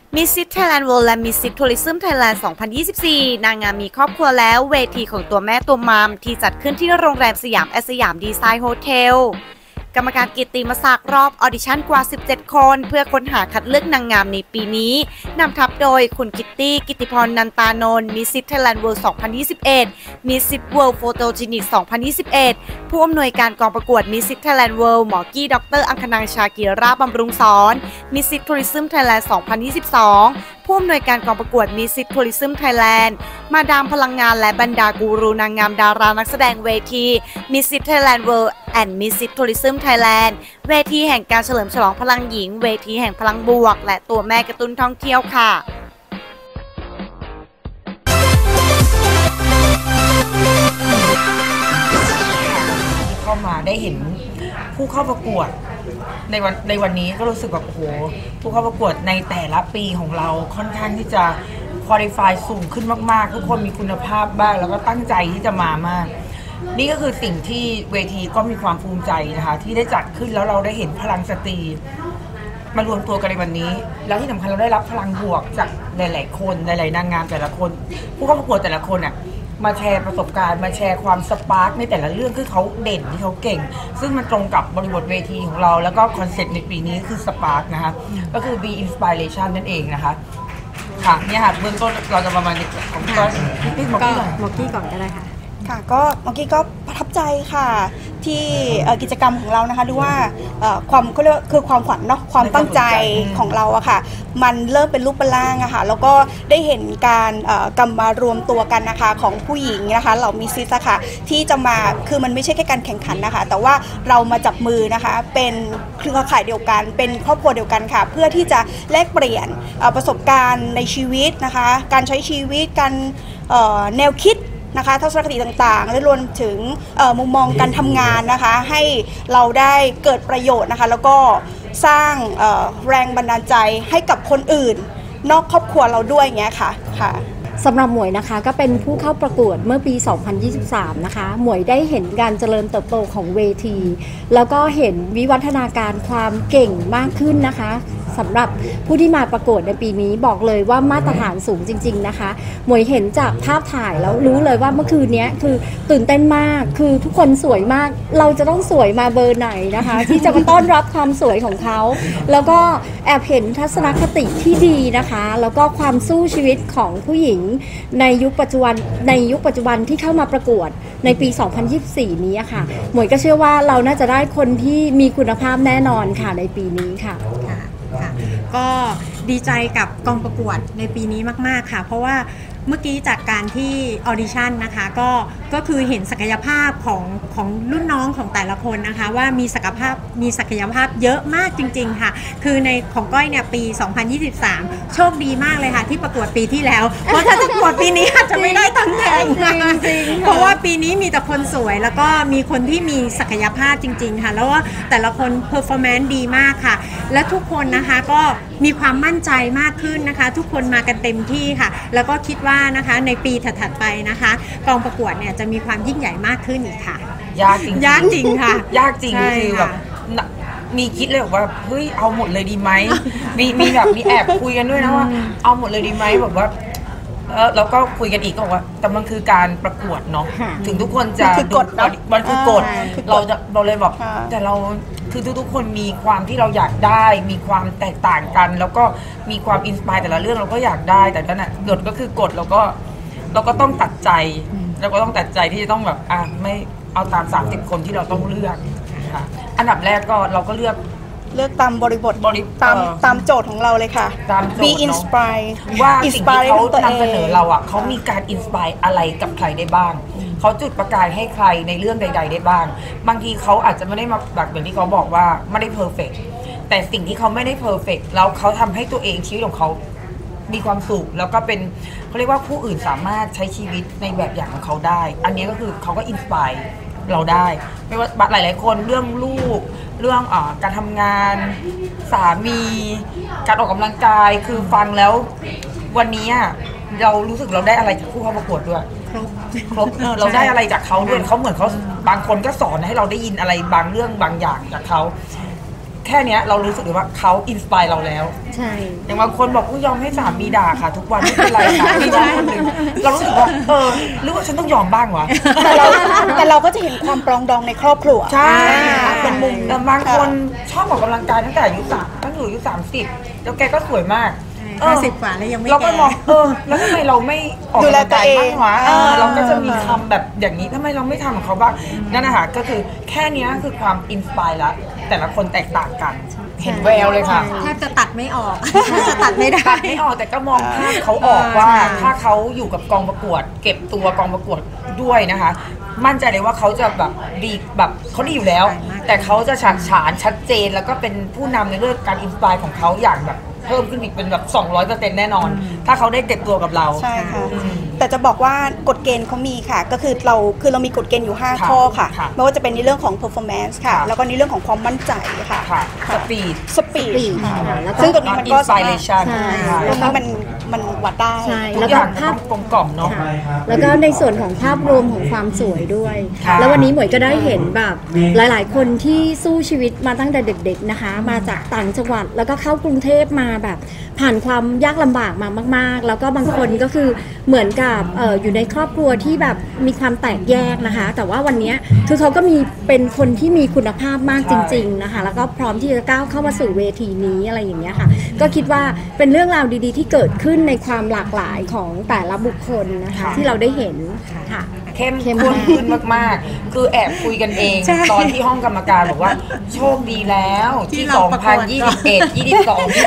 มิสซิสไทยแลนด์เวิลด์และมิสซิสทัวริซึมไทยแลนด์ 2024 นางงามมีครอบครัวแล้วเวทีของตัวแม่ตัวมามที่จัดขึ้นที่โรงแรมสยามสยามดีไซน์โฮเทลกรรมการกิตติมศักดิ์รอบออดิชั่นกว่า 17 คนเพื่อค้นหาคัดเลือกนางงามในปีนี้นำทัพโดยคุณคิตตี้กิติพรนันตานนท์มิสซิสไทยแลนด์เวิลด์ 2021 มิสซิสเวิลด์โฟโตจินิก 2021 ผู้อำนวยการกองประกวดมิสซิสไทยแลนด์เวิลด์หมอกี้ดรอังคณางชากีราบำรุงสอนมิสซิสทัวริซึมไทยแลนด์ 2022 ผู้อำนวยการกองประกวดมิสซิสทัวริซึมไทยแลนด์มาดามพลังงานและบรรดากูรูนางงามดารานักแสดงเวทีมิสซิสไทยแลนด์เวิลด์แอนด์มิสซิสทัวริซึมไทยแลนด์เวทีแห่งการเฉลิมฉลองพลังหญิงเวทีแห่งพลังบวกและตัวแม่กระตุ้นท่องเที่ยวค่ะเข้ามาได้เห็นผู้เข้าประกวดในวันนี้ก็รู้สึกแบบโอ้โหผู้เข้าประกวดในแต่ละปีของเราค่อนข้างที่จะควอลิฟายสูงขึ้นมากๆทุกคนมีคุณภาพบ้างแล้วก็ตั้งใจที่จะมามากนี่ก็คือสิ่งที่เวทีก็มีความภูมิใจนะคะที่ได้จัดขึ้นแล้วเราได้เห็นพลังสตรีมารวมตัวกันในวันนี้แล้วที่สำคัญเราได้รับพลังบวกจากหลายๆคนหลายๆนางงามแต่ละคนผู้เข้าประกวดแต่ละคนอ่ะมาแชร์ประสบการณ์มาแชร์ความสปาร์กในแต่ละเรื่องที่เขาเด่นที่เขาเก่งซึ่งมันตรงกับบริบทเวทีของเราแล้วก็คอนเซ็ปต์ในปีนี้คือสปาร์กนะคะก็คือ Be Inspiration นั่นเองนะคะค่ะเนี่ยค่ะเบื้องต้นเราจะประมาณนี้ของก็พี่หมอกี้ก่อนก็ได้ค่ะค่ะก็เมื่อกี้ก็ประทับใจค่ะที่กิจกรรมของเรานะคะดูว่าความก็เรียกคือความฝันเนาะความตั้งใจของเราอะค่ะมันเริ่มเป็นรูปเป็นร่างอะค่ะแล้วก็ได้เห็นการกำมารวมตัวกันนะคะของผู้หญิงนะคะเหล่ามิสซิสค่ะที่จะมาคือมันไม่ใช่แค่การแข่งขันนะคะแต่ว่าเรามาจับมือนะคะเป็นเครือข่ายเดียวกันเป็นครอบครัวเดียวกันค่ะเพื่อที่จะแลกเปลี่ยนประสบการณ์ในชีวิตนะคะการใช้ชีวิตการแนวคิดนะคะทัศนคติต่างๆและรวมถึงมุมมองการทำงานนะคะให้เราได้เกิดประโยชน์นะคะแล้วก็สร้างแรงบันดาลใจให้กับคนอื่นนอกครอบครัวเราด้วยอย่างเงี้ยค่ะสำหรับหมวยนะคะก็เป็นผู้เข้าประกวดเมื่อปี 2023 นะคะหมวยได้เห็นการเจริญเติบโตของเวทีแล้วก็เห็นวิวัฒนาการความเก่งมากขึ้นนะคะสำหรับผู้ที่มาประกวดในปีนี้บอกเลยว่ามาตรฐานสูงจริงๆนะคะหมวยเห็นจากภาพถ่ายแล้วรู้เลยว่าเมื่อคืนนี้คือตื่นเต้นมากคือทุกคนสวยมากเราจะต้องสวยมาเบอร์ไหนนะคะที่จะมาต้อนรับความสวยของเขาแล้วก็แอบเห็นทัศนคติที่ดีนะคะแล้วก็ความสู้ชีวิตของผู้หญิงในยุคปัจจุบันที่เข้ามาประกวดในปี 2024 นี้ค่ะหมวยก็เชื่อว่าเราน่าจะได้คนที่มีคุณภาพแน่นอนค่ะในปีนี้ค่ะก็ดีใจกับกองประกวดในปีนี้มากๆค่ะเพราะว่าเมื่อกี้จากการที่ออดิชั่นนะคะก็คือเห็นศักยภาพของรุ่นน้องของแต่ละคนนะคะว่ามีศักยภาพเยอะมากจริงๆค่ะคือในของก้อยเนี่ยปี 2023 โชคดีมากเลยค่ะที่ประกวดปีที่แล้วเพราะถ้าประกวดปีนี้อาจจะไม่ได้ตำแหน่งเพราะว่าปีนี้มีแต่คนสวยแล้วก็มีคนที่มีศักยภาพจริงๆค่ะแล้วว่าแต่ละคนเพอร์ฟอร์แมนซ์ดีมากค่ะและทุกคนนะคะก็มีความมั่นใจมากขึ้นนะคะทุกคนมากันเต็มที่ค่ะแล้วก็คิดว่านะคะในปีถัดๆไปนะคะกองประกวดเนี่ยจะมีความยิ่งใหญ่มากขึ้นอีกค่ะยากจริงค่ะยากจริงคือแบบมีคิดเลยว่าเฮ้ยเอาหมดเลยดีไหมมีแบบมีแอบคุยกันด้วยนะว่าเอาหมดเลยดีไหมแบบว่าแล้วก็คุยกันอีกก็บอกว่าแต่มันคือการประกวดเนาะถึงทุกคนจะมันคือกฎเราเลยแบบแต่เราคือทุกคนมีความที่เราอยากได้มีความแตกต่างกันแล้วก็มีความอินสไปร์แต่ละเรื่องเราก็อยากได้แต่นั่นแหะกฎก็คือกฎเราก็ต้องตัดใจแล้วก็ต้องตัดใจที่จะต้องแบบไม่เอาตาม30 คนที่เราต้องเลือกค่ะอันดับแรกก็เราก็เลือกตามบริบทตามโจทย์ของเราเลยค่ะตามโจทย์ Be Inspire ว่าสิ่งที่เขานำเสนอเราเขามีการอินสไปร์อะไรกับใครได้บ้างเขาจุดประกายให้ใครในเรื่องใดๆได้บ้างบางทีเขาอาจจะไม่ได้มาแบบอย่างที่เขาบอกว่าไม่ได้เพอร์เฟกต์แต่สิ่งที่เขาไม่ได้เพอร์เฟกต์แล้วเขาทำให้ตัวเองชีวิตของเขามีความสุขแล้วก็เป็นเขาเรียกว่าผู้อื่นสามารถใช้ชีวิตในแบบอย่างของเขาได้อันนี้ก็คือเขาก็อินสไปร์เราได้ไม่ว่าหลายๆคนเรื่องลูกเรื่องการทำงานสามีการออกกำลังกายคือฟังแล้ววันนี้เรารู้สึกเราได้อะไรจากผู้เข้าประกวดด้วยครบเราได้อะไรจากเขาด้วยเขาเหมือนเขาบางคนก็สอนให้เราได้ยินอะไรบางเรื่องบางอย่างจากเขาแค่เนี้ยเรารู้สึกเลยว่าเขาอินสปายเราแล้วใช่อย่างบางคนบอกยอมให้สามีด่าค่ะ ทุกวันไม่เป็นไรค่ะมีน้องคนหนึ่งเรารู้สึกว่าหรือว่าฉันต้องยอมบ้างวะแต่เราก็จะเห็นความปรองดองในครอบครัวใช่เป็นมุมแต่บางคนชอบออกกำลังกายตั้งแต่อายุตั้งอยู่อายุ30แล้วแกก็สวยมาก 50 กว่าแล้วยังไม่เราก็แก่มองแล้วทำไมเราไม่ออกกำลังกายบ้างวะเราก็จะมีคำแบบอย่างนี้ทำไมเราไม่ทำของเขาบ้างนั่นนะคะก็คือแค่นี้คือความอินสปายละแต่ละคนแตกต่างกันเห็นแววเลยค่ะแทบจะตัดไม่ออกแทบจะตัดไม่ได้ตัดไม่ออกแต่ก็มองภาพเขาออกว่าถ้าเขาอยู่กับกองประกวด เก็บตัวกองประกวดด้วยนะคะ มั่นใจเลยว่าเขาจะแบบดีแบบเขาดีอยู่แล้ว แต่เขาจะฉาดฉานชัดเจนแล้วก็เป็นผู้นำในเรื่องการอินสปายของเขาอย่างแบบเพิ่มขึ้นอีกเป็นแบบ 200% แน่นอน ถ้าเขาได้เก็บตัวกับเราใช่ค่ะ แต่จะบอกว่ากฎเกณฑ์เขามีค่ะ ก็คือเรามีกฎเกณฑ์อยู่ 5 ข้อค่ะ ไม่ว่าจะเป็นในเรื่องของ performance ค่ะ แล้วก็ในเรื่องของความมั่นใจค่ะค่ะสปีด speed ค่ะแล้วก็ซึ่งตัวนี้มันก็สามารถ inspiration ตรงนี้มันวัดได้ใช่ทุแล้วกอก็ย่างภาพกลมกล่อมเนาะค่ะแล้วก็ในส่วนของภาพรวมของความสวยด้วยค่ะแล้ววันนี้หมวยก็ได้เห็นแบบหลาย ๆ คนที่สู้ชีวิตมาตั้งแต่เด็ก ๆ นะคะ มาจากต่างจังหวัดแล้วก็เข้ากรุงเทพมาแบบผ่านความยากลำบากมามาก ๆ แล้วก็บางคนก็คือเหมือนกับอยู่ในครอบครัวที่แบบมีความแตกแยกนะคะ แต่ว่าวันนี้คือเขาก็มีเป็นคนที่มีคุณภาพมากจริง ๆ นะคะ แล้วก็พร้อมที่จะก้าวเข้ามาสู่เวทีนี้อะไรอย่างเงี้ยค่ะ ก็คิดว่าเป็นเรื่องราวดี ๆ ที่เกิดขึ้นในความหลากหลายของแต่ละบุคคลนะคะค่ะที่เราได้เห็นค่ะเข้มเข้มข้นมากขึ้นมากๆ คือแอบคุยกันเองใช่ตอนที่ห้องกรรมการบอกว่าโชคดีแล้วที่เราประกวด 2021 22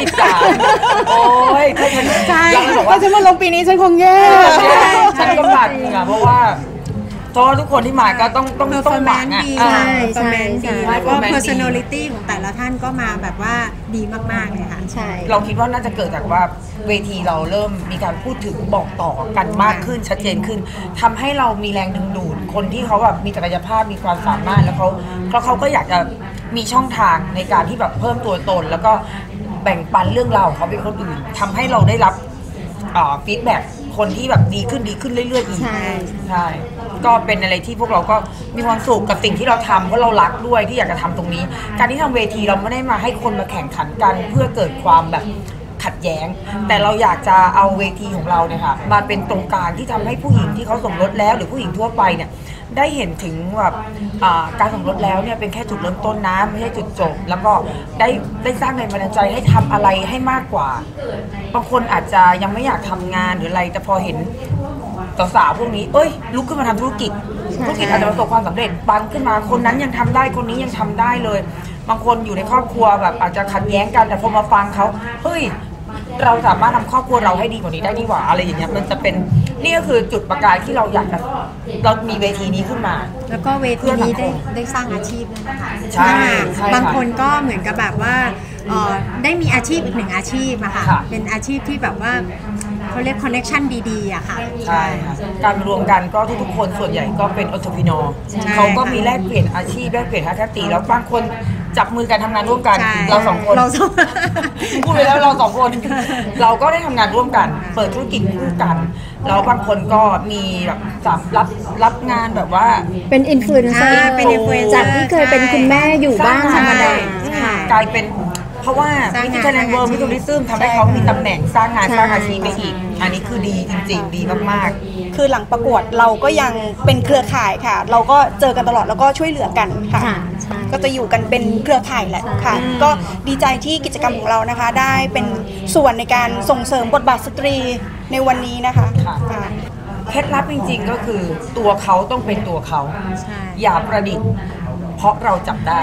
23 โอ้ยถ้าฉันใช่ยังบอกว่าฉันมาลงปีนี้ฉันคงแย่ฉันก็บาดเหงื่อเพราะว่าทุกคนที่มาก็ต้องหวัง performance อ่ะดีอ่า performance ดีใช่แล้วก็ performance ดี personality ของแต่ละท่านก็มาแบบว่าดีมากๆเลยค่ะใช่เราคิดว่าน่าจะเกิดจากว่าเวทีเราเริ่มมีการพูดถึงบอกต่อกันมากขึ้นชัดเจนขึ้นทำให้เรามีแรงดึงดูดคนที่เขาแบบมีศักยภาพมีความสามารถแล้วเขาก็อยากจะมีช่องทางในการที่แบบเพิ่มตัวตน แล้วก็แบ่งปันเรื่องราวของเขาเป็นคนอื่นทำให้เราได้รับฟีดแบ็กคนที่แบบดีขึ้นเรื่อยๆอีกใช่ใช่ก็เป็นอะไรที่พวกเราก็มีความสุขกับสิ่งที่เราทำเพราะเรารักด้วยที่อยากจะทำตรงนี้ การที่ทำเวทีเราไม่ได้มาให้คนมาแข่งขันกันเพื่อเกิดความแบบขัดแย้ง แต่เราอยากจะเอาเวทีของเราเนี่ยค่ะมาเป็นตรงกลางที่ทำให้ผู้หญิงที่เขาสมรสแล้วหรือผู้หญิงทั่วไปเนี่ยได้เห็นถึงแบบการสมรสแล้วเนี่ยเป็นแค่จุดเริ่มต้นนะไม่ใช่จุดจบแล้วก็ได้สร้างแรงบันดาลใจให้ทำอะไรให้มากกว่าบางคนอาจจะยังไม่อยากทำงานหรืออะไรแต่พอเห็นสาวๆพวกนี้ลุกขึ้นมาทำธุรกิจอาจจะประสบความสำเร็จปังขึ้นมาคนนั้นยังทำได้คนนี้ยังทำได้เลยบางคนอยู่ในครอบครัวแบบอาจจะขัดแย้งกันแต่พอมาฟังเขาเราสามารถทำครอบครัวเราให้ดีกว่านี้ได้ดีกว่าอะไรอย่างเงี้ยมันจะเป็นนี่ก็คือจุดประกายที่เราอยากจะเรามีเวทีนี้ขึ้นมาแล้วก็เวทีนี้ได้สร้างอาชีพด้วยนะคะใช่ใช่ค่ะบางคนก็เหมือนกับแบบว่าได้มีอาชีพอีกหนึ่งอาชีพอะค่ะค่ะเป็นอาชีพที่แบบว่าเขาเรียกคอนเนคชั่นดีๆอะค่ะใช่ค่ะการรวมกันก็ทุกๆคนส่วนใหญ่ก็เป็นอ t พ p นอใช่เขาก็มีแลกเปลี่ยนอาชีพแลกเปลี่ยนทัศนคติแล้วบางคนจับมือกันทำงานร่วมกันใช่เราสองคนเราสองพูดไปแล้วเราสองคน เราก็ได้ทำงานร่วมกัน เปิดธุรกิจคู่กันแล้วบางคนก็มีแบบรับงานแบบว่าเป็นอินฟลูเอนเซอร์เป็น influencer จากที่เคยเป็นคุณแม่อยู่บ้านธรรมดาใช่ค่ะกลายเป็นเพราะว่าสร้างมิงานสเตอร์แลนด์เวิร์มิสตูริซึมทำให้เขามีตำแหน่งสร้างงานใช่สร้างอาชีพไปอีก อันนี้คือดีจริงๆ ดีมากคือหลังประกวดเราก็ยังเป็นเครือข่ายค่ะ เราก็เจอกันตลอดแล้วก็ช่วยเหลือกันค่ะค่ะใช่ก็จะอยู่กันเป็นเครือข่ายแหละค่ะ ก็ดีใจที่กิจกรรมของเรานะคะ ได้เป็นส่วนในการส่งเสริมบทบาทสตรีในวันนี้นะคะค่ะค่ะๆ เคล็ดลับจริงๆ ก็คือตัวเขาต้องเป็นตัวเขาใช่อย่าประดิษฐ์ เพราะเราจับได้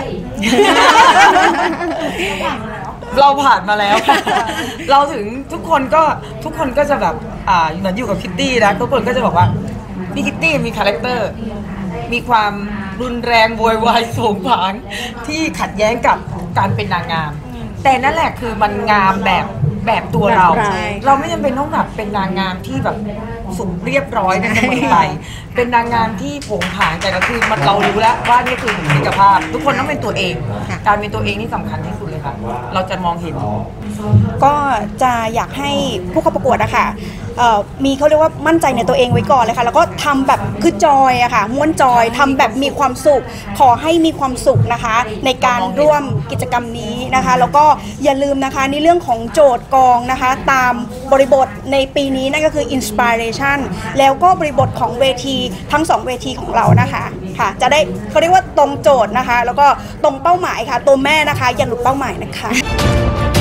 เราผ่านมาแล้ว เราถึงทุกคนก็จะแบบเหมือนอยู่กับคิตตี้นะทุกคนก็จะบอกว่าพี่คิตตี้มีคาแรคเตอร์ มีความรุนแรงโวยวายโผงผางที่ขัดแย้งกับการเป็นนางงาม แต่นั่นแหละคือมันงามแบบตัวเราแบบเราเราไม่จำเป็นต้องแบบเป็นนางงามที่แบบสุขเรียบร้อยในเสมอไป เป็นนางงามที่โผงผางแต่ก็คือมันเรารู้แล้วว่านี่คือบุคลิกภาพ ทุกคนต้องเป็นตัวเองค่ะการเป็นตัวเองนี่สำคัญที่สุดเลยคะเราจะมองเห็นก็จะอยากให้ผู้เข้าประกวดอะค่ะมีเขาเรียกว่ามั่นใจในตัวเองไว้ก่อนเลยค่ะแล้วก็ทำแบบคือจอยอะค่ะม้วนจอยทำแบบมีความสุขขอให้มีความสุขนะคะในการร่วมกิจกรรมนี้นะคะแล้วก็อย่าลืมนะคะในเรื่องของโจทย์กองนะคะตามบริบทในปีนี้นั่นก็คือ Inspiration แล้วก็บริบทของเวทีทั้ง2เวทีของเรานะคะค่ะจะได้เขาเรียกว่าตรงโจทย์นะคะแล้วก็ตรงเป้าหมายค่ะตัวแม่นะคะอย่าหลุดเป้าหมายนะคะ